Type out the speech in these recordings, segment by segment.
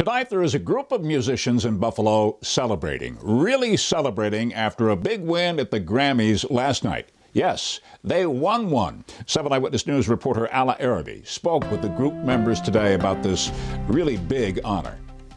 Tonight, there is a group of musicians in Buffalo celebrating, really celebrating after a big win at the Grammys last night. Yes, they won one. 7 Eyewitness News reporter Ala Arabi spoke with the group members today about this really big honor.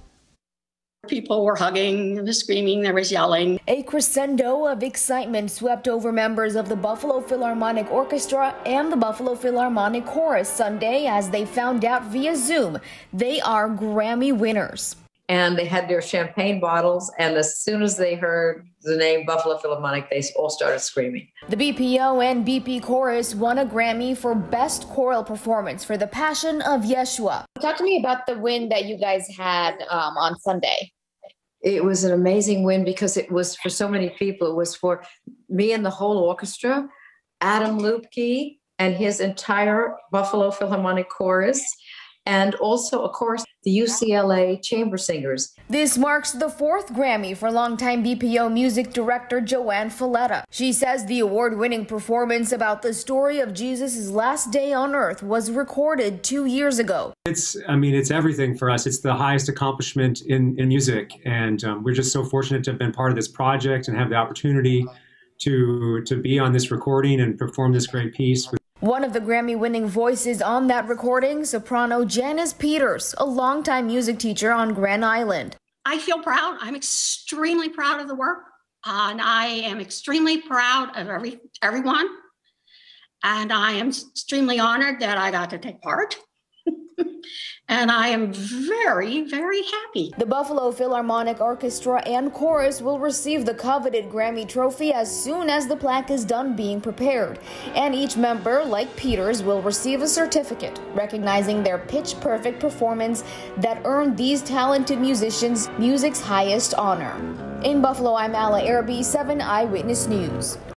People were hugging, there was screaming, there was yelling. A crescendo of excitement swept over members of the Buffalo Philharmonic Orchestra and the Buffalo Philharmonic Chorus Sunday as they found out via Zoom they are Grammy winners. And they had their champagne bottles, and as soon as they heard the name Buffalo Philharmonic, they all started screaming. The BPO and BP Chorus won a Grammy for Best Choral Performance for The Passion of Yeshua. Talk to me about the win that you guys had on Sunday. It was an amazing win because it was for so many people. It was for me and the whole orchestra, Adam Lupke and his entire Buffalo Philharmonic Chorus, and also, of course, the UCLA Chamber Singers. This marks the 4th Grammy for longtime BPO music director Joanne Falletta. She says the award-winning performance about the story of Jesus' last day on earth was recorded 2 years ago. It's everything for us. It's the highest accomplishment in music, and we're just so fortunate to have been part of this project and have the opportunity to be on this recording and perform this great piece. One of the Grammy-winning voices on that recording, soprano Janice Peters, a longtime music teacher on Grand Island. I feel proud. I'm extremely proud of the work, and I am extremely proud of everyone. And I am extremely honored that I got to take part. And I am very, very happy. The Buffalo Philharmonic Orchestra and Chorus will receive the coveted Grammy trophy as soon as the plaque is done being prepared. And each member, like Peters, will receive a certificate recognizing their pitch-perfect performance that earned these talented musicians music's highest honor. In Buffalo, I'm Ala Arabi, 7 Eyewitness News.